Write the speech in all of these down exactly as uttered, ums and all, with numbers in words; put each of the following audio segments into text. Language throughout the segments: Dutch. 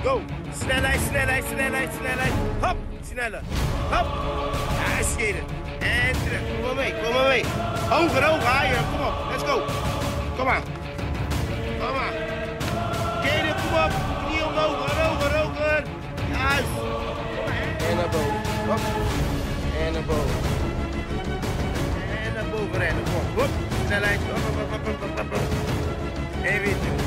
Go. Snelheid, snelheid, snelheid, snelheid. Hop, sneller. Hop. Ja, scheren. En terug. Kom maar mee, kom maar mee. Hoger, hoger, higher. Kom op, let's go. Kom maar. Kom maar. Keren, kom op. Knie omhoog, hoger, hoger. Juist. En naar boven. Hop. En naar boven. En naar boven rennen. Kom op. Hop. Snelheid. Hop, hop, hop, hop, hop, hop. En weer terug.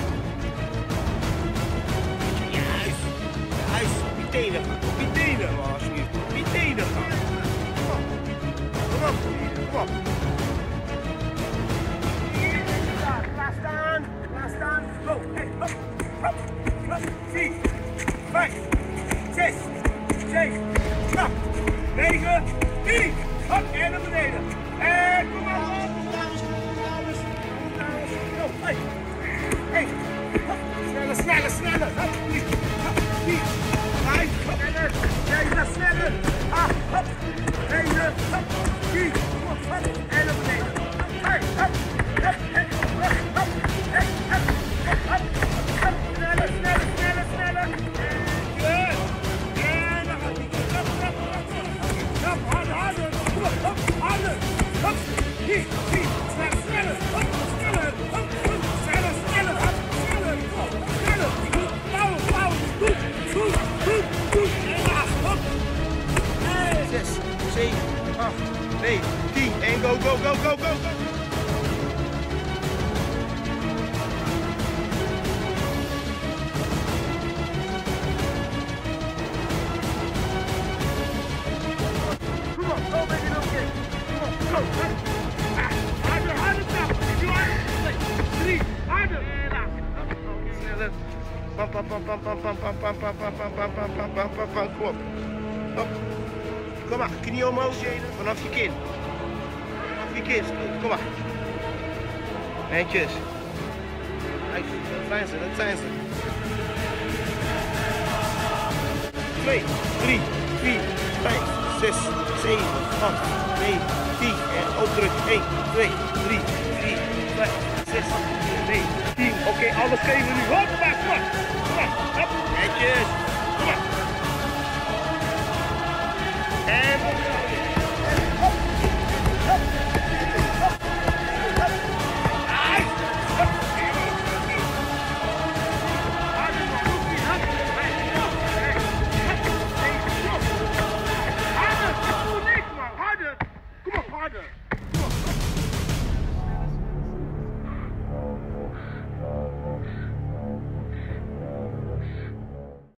Juist. Juist. Op je tenen gaan. Op je tenen, alsjeblieft. Op je tenen gaan. Kom op. Kom op. Kom op. Klaar staan. Klaar staan. Go. Hey. Hop. Hop. Hop. Vier. Vijf. Zes. Zeven. Acht. Negen. Tien. Hop. En naar beneden. En kom maar. Dames. Dames. Dames. Go. Hey. Hey. Hop. Sneller, sneller, sneller. Hop. Vier. Hop. Vier. Vijf. Sneller. Zeven. Sneller. Acht. Hop. Negen. Hop. Tien. Hop. En naar beneden. Hey. Hop. Hop. Hop. Hop. Hey. Hop. Hop. Hop. Sneller, sneller, sneller, sneller. Good. En dan gaat hij. Hop. Hop. Hop. Harder, harder. Kom op. Hop. Harder. Hop. Hier. Hier. Sneller, sneller. Hop. Sneller. Hop. Sneller, sneller. Hop. Sneller. Sneller. Bouwen, bouwen. Goed. Goed. Goed. Goed. En laag. Hop. Zes, zeven, acht, negen, tien. En go, go, go, go, go, go. Come on, go, baby, no kidding. Come on, go. Harder, harder, stop. Drie, harder. Sneller. Pam, pam, pam, pam, pam, pam, pam, pam, pam, pam, pam, pam, pam, pam, pam, pam, pam, kom op. Hop. Kom maar, knie omhoog, vanaf je kin. Vanaf je kin, kom maar. Eindjes. Dat zijn ze, dat zijn ze. Twee, drie, vier, vijf, zes, zeven, acht, negen, tien. En opdrukken. één, twee, drie, vier, vijf, zes, zeven, negen, tien. Oké, okay, alles geven nu. Hop, maar, kom maar. Kom maar, hop. Eindjes.